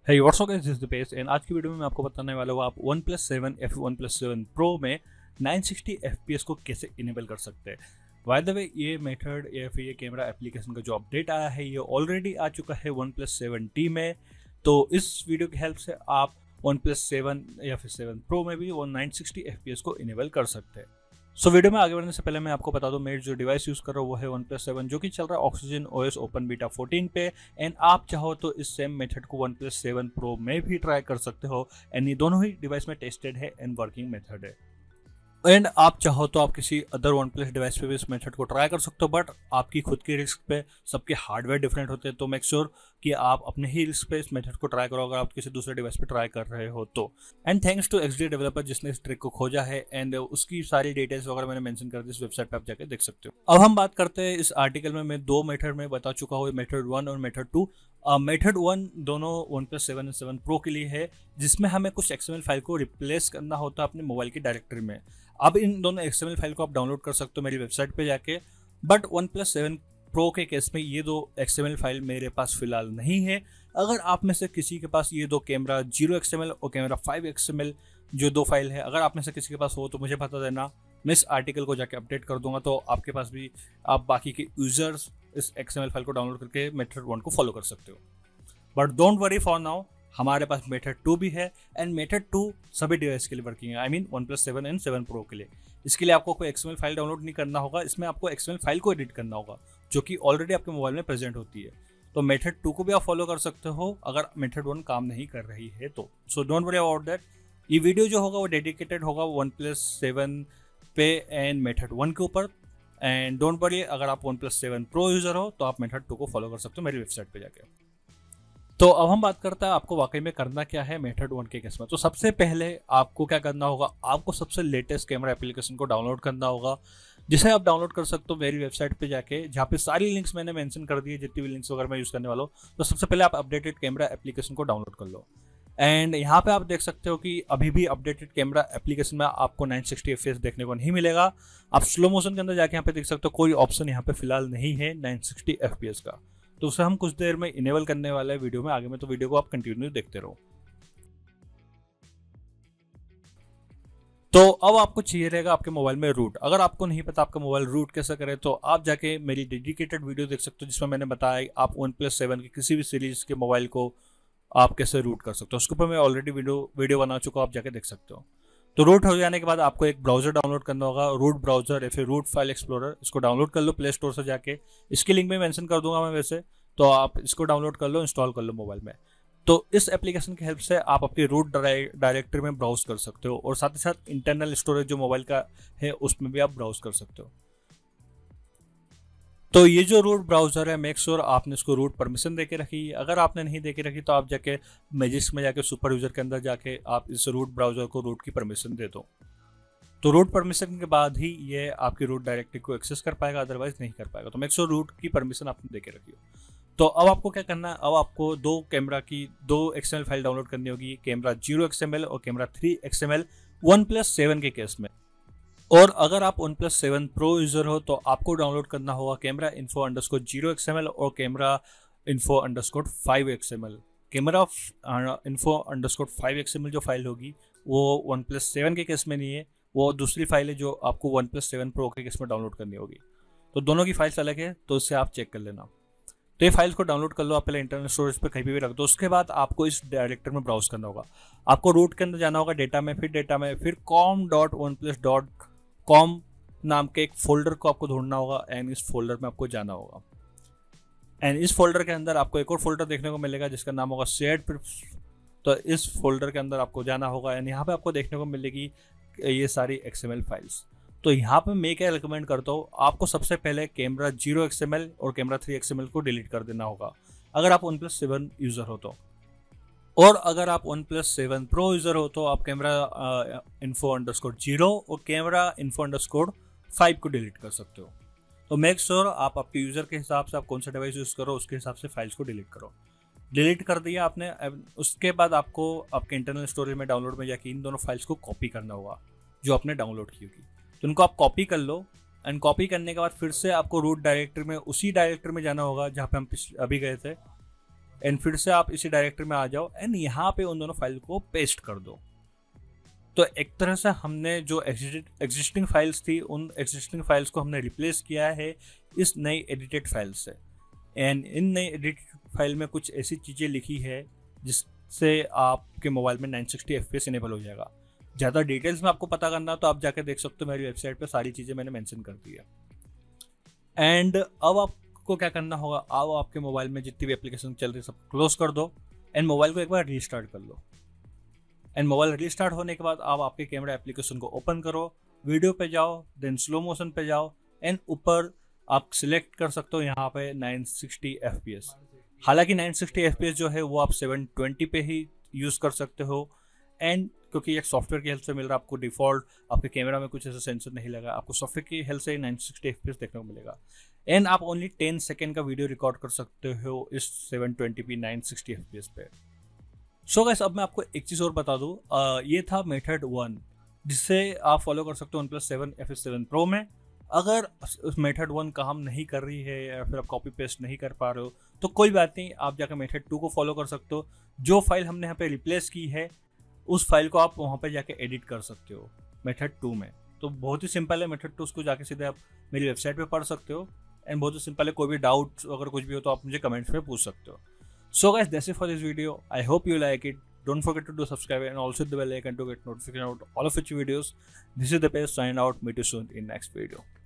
Hey, what's up guys, this is Dipesh and आज की video में मैं आपको बताने वाला हूँ आप OnePlus 7 या फिर OnePlus 7 Pro में 960 FPS को कैसे इनेबल कर सकते हैं। बाय द वे ये मेथड या फिर ये कैमरा एप्लीकेशन का जो अपडेट आया है ये ऑलरेडी आ चुका है OnePlus 7T में। तो इस वीडियो की हेल्प से आप OnePlus 7 या फिर 7 Pro में भी वो 960 FPS को इनेबल कर सकते हैं। सो वीडियो में आगे बढ़ने से पहले मैं आपको बता दूं, मैं जो डिवाइस यूज़ कर रहा हूँ वो है OnePlus 7 जो कि चल रहा है Oxygen OS ओपन बीटा 14 पे। एंड आप चाहो तो इस सेम मेथड को OnePlus 7 Pro में भी ट्राई कर सकते हो एंड ये दोनों ही डिवाइस में टेस्टेड है एंड वर्किंग मेथड है। एंड आप चाहो तो आप किसी अदर OnePlus डिवाइस पे भी इस मेथड को ट्राई कर सकते हो, बट आपकी खुद की रिस्क पे सबके हार्डवेयर डिफरेंट होते हैं, तो मेक श्योर कि आप अपने ही रिस्क पे इस मेथड को ट्राई करो अगर आप किसी दूसरे डिवाइस पे ट्राई कर रहे हो तो। And thanks to XD developer जिसने इस ट्रिक को खोजा है एंड उसकी सारी डिटेल्स वगैरह मैंने मेंशन कर दी, इस वेबसाइट पे आप जाकर देख सकते हो। अब हम बात करते हैं इस आर्टिकल में मैं दो मेथड में बता चुका हूँ, मेथड 1 और मेथड 2। मेथड 1 दोनों OnePlus 7 और 7 Pro के लिए है, जिसमें हमें कुछ XML फाइल को रिप्लेस करना होता है अपने मोबाइल की डायरेक्टरी में। अब इन दोनों XML फाइल को आप डाउनलोड कर सकते हो मेरी वेबसाइट पे जाके, बट OnePlus 7 Pro के केस में ये दो XML फाइल मेरे पास फिलहाल नहीं है। अगर आप में से किसी के पास ये दो कैमरा 0 XML और कैमरा 5 XML जो दो फाइल है, अगर आप में से किसी के पास हो तो मुझे बता देना, मैं इस आर्टिकल को जाके अपडेट कर दूंगा, तो आपके पास भी आप बाकी के यूजर्स इस XML फाइल को डाउनलोड करके मेथड 1 को फॉलो कर सकते हो। But don't worry for now, हमारे पास मेथड 2 भी है एंड मेथड 2 सभी डिवाइस के लिए वर्किंग है, I mean OnePlus 7 and 7 Pro के लिए। इसके लिए आपको कोई XML फाइल डाउनलोड नहीं करना होगा, इसमें आपको XML फाइल को एडिट करना होगा जो कि ऑलरेडी आपके मोबाइल में प्रेजेंट होती है। तो मेथड 2 को भी आप फॉलो कर सकते हो अगर मेथड 1 काम नहीं कर रही है तो। So don't worry about that. ये वीडियो जो होगा वो डेडिकेटेड होगा OnePlus 7 पे एंड मेथड 1 के ऊपर। एंड डोंट वरी, अगर आप OnePlus 7 Pro यूजर हो तो आप मेथड 2 को फॉलो कर सकते हो मेरी वेबसाइट पे जाके। तो अब हम बात करते हैं आपको वाकई में करना क्या है मेथड 1 के केस में। तो सबसे पहले आपको क्या करना होगा, आपको सबसे लेटेस्ट कैमरा एप्लीकेशन को डाउनलोड करना होगा, जिसे आप डाउनलोड कर सकते हो मेरी वेबसाइट पे जाके, जहाँ पे सारी लिंक्स मैंने मेंशन कर दी है, जितनी भी लिंक्स वगैरह मैं यूज़ करने वाला हूँ। तो सबसे पहले आप अपडेटेड कैमरा एप्लीकेशन को डाउनलोड कर लो। एंड यहाँ पे आप देख सकते हो कि अभी भी अपडेटेड कैमरा एप्लीकेशन में आपको 960 FPS देखने को नहीं मिलेगा। आप स्लो मोशन के अंदर जाके यहाँ पे देख सकते हो कोई ऑप्शन यहाँ पे फिलहाल नहीं है 960 FPS का, तो उसे हम कुछ देर में इनेबल करने वाले हैं वीडियो में आगे में, तो वीडियो को आप कंटिन्यू देखते रहो। तो अब आपको चाहिए रहेगा आपके मोबाइल में रूट। अगर आपको नहीं पता आपका मोबाइल रूट कैसे करे तो आप जाके मेरी डेडिकेटेड वीडियो देख सकते हो, जिसमें मैंने बताया आप OnePlus 7 के किसी भी सीरीज के मोबाइल को आप कैसे रूट कर सकते हो। उसके ऊपर मैं ऑलरेडी वीडियो बना चुका हूँ, आप जाके देख सकते हो। तो रूट हो जाने के बाद आपको एक ब्राउजर डाउनलोड करना होगा, रूट ब्राउजर या फिर रूट फाइल एक्सप्लोरर। इसको डाउनलोड कर लो प्ले स्टोर से जाके, इसकी लिंक में मेंशन कर दूंगा मैं वैसे, तो आप इसको डाउनलोड कर लो, इंस्टॉल कर लो मोबाइल में। तो इस एप्लीकेशन की हेल्प से आप अपनी रूट डायरेक्टरी में ब्राउज कर सकते हो और साथ ही साथ इंटरनल स्टोरेज जो मोबाइल का है उसमें भी आप ब्राउज कर सकते हो। तो ये जो रूट ब्राउजर है, मेक श्योर आपने इसको रूट परमिशन देके रखी है। अगर आपने नहीं देके रखी तो आप जाके मैजिक्स में जाके सुपर यूजर के अंदर जाके आप इस रूट ब्राउजर को रूट की परमिशन दे दो। तो रूट परमिशन के बाद ही ये आपकी रूट डायरेक्टरी को एक्सेस कर पाएगा, अदरवाइज नहीं कर पाएगा। तो मेक श्योर रूट की परमिशन आपने देके रखी हो। तो अब आपको क्या करना है, अब आपको दो कैमरा की दो XML फाइल डाउनलोड करनी होगी, कैमरा 0 XML और कैमरा 3 XML OnePlus 7 के केस में। और अगर आप OnePlus 7 Pro यूजर हो तो आपको डाउनलोड करना होगा कैमरा info_0 XML और camera info_5 XML। Camera info_5 XML जो फाइल होगी वो OnePlus 7 के केस में नहीं है, वो दूसरी फाइल है जो आपको OnePlus 7 Pro के केस में डाउनलोड करनी होगी। तो दोनों की फाइल्स अलग है, तो इससे आप चेक कर लेना। तो ये फाइल्स को डाउनलोड कर लो आप पहले इंटरनल स्टोरेज पे कहीं भी रख दो। उसके बाद आपको इस डायरेक्टरी में ब्राउज करना होगा। आपको रूट के अंदर जाना होगा, डेटा में, फिर com.oneplus.com नाम के एक फोल्डर को आपको ढूंढना होगा एंड इस फोल्डर में आपको जाना होगा। एंड इस फोल्डर के अंदर आपको एक और फोल्डर देखने को मिलेगा जिसका नाम होगा शेयर्ड पिक्स। तो इस फोल्डर के अंदर आपको जाना होगा एंड यहाँ पे आपको देखने को मिलेगी ये सारी XML फाइल्स। तो यहाँ पे मैं क्या रिकमेंड करता हूँ, आपको सबसे पहले कैमरा 0 XML और कैमरा 3 XML को डिलीट कर देना होगा अगर आप OnePlus 7 यूजर हो तो। और अगर आप OnePlus 7 Pro यूजर हो तो आप कैमरा info_0 और कैमरा info_5 को डिलीट कर सकते हो। तो मेक श्योर आप आपके यूजर के हिसाब से आप कौन सा डिवाइस यूज करो उसके हिसाब से फाइल्स को डिलीट करो। डिलीट कर दिया आपने, उसके बाद आपको आपके इंटरनल स्टोरेज में डाउनलोड में जाके इन दोनों फाइल्स को कॉपी करना होगा जो आपने डाउनलोड की होगी। तो उनको आप कॉपी कर लो एंड कॉपी करने के बाद फिर से आपको रूट डायरेक्टरी में उसी डायरेक्टरी में जाना होगा जहाँ पे हम अभी गए थे। एंड फिर से आप इसी डायरेक्टरी में आ जाओ एंड यहाँ पे उन दोनों फाइल को पेस्ट कर दो। तो एक तरह से हमने जो एग्जिस्टिंग फाइल्स थी उन एग्जिस्टिंग फाइल्स को हमने रिप्लेस किया है इस नई एडिटेड फाइल से। एंड इन नई एडिटेड फाइल में कुछ ऐसी चीज़ें लिखी है जिससे आपके मोबाइल में 960 FPS इनेबल हो जाएगा। ज़्यादा डिटेल्स में आपको पता करना तो आप जाकर देख सकते हो, मेरी वेबसाइट पे सारी चीज़ें मैंने मेंशन कर दी है। एंड अब आपको क्या करना होगा, अब आपके मोबाइल में जितनी भी एप्लीकेशन चल रही है सब क्लोज कर दो एंड मोबाइल को एक बार रीस्टार्ट कर लो। एंड मोबाइल रीस्टार्ट होने के बाद आप आपके कैमरा एप्लीकेशन को ओपन करो, वीडियो पे जाओ, देन स्लो मोशन पे जाओ एंड ऊपर आप सिलेक्ट कर सकते हो यहाँ पे 960 FPS। हालांकि 960 FPS जो है वो आप 720 पे ही यूज़ कर सकते हो। एंड क्योंकि एक सॉफ्टवेयर की हेल्प से मिल रहा है आपको, डिफ़ॉल्ट आपके कैमरा में कुछ ऐसा सेंसर नहीं लगा, आपको सॉफ्टवेयर की हेल्प से 960 FPS देखने को मिलेगा। एंड आप ओनली 10 सेकेंड का वीडियो रिकॉर्ड कर सकते हो इस 720p 960 FPS पे। सो गाइस, अब मैं आपको एक चीज़ और बता दूँ, ये था मेथड 1 जिससे आप फॉलो कर सकते हो OnePlus 7 FS7 Pro में। अगर मेथड 1 काम नहीं कर रही है या फिर आप कॉपी पेस्ट नहीं कर पा रहे हो तो कोई बात नहीं, आप जाकर मेथड 2 को फॉलो कर सकते हो। जो फाइल हमने यहाँ पे रिप्लेस की है उस फाइल को आप वहाँ पे जाके एडिट कर सकते हो मेथड 2 में। तो बहुत ही सिंपल है, मेथड 2 उसको जाके सीधे आप मेरी वेबसाइट पे पढ़ सकते हो। एंड बहुत ही सिंपल है, कोई भी डाउट अगर कुछ भी हो तो आप मुझे कमेंट्स में पूछ सकते हो। So guys, that's it for this video. I hope you like it. Don't forget to do subscribe and also hit the bell icon to get notification about all of its videos. This is the best sign out. Meet you soon in next video.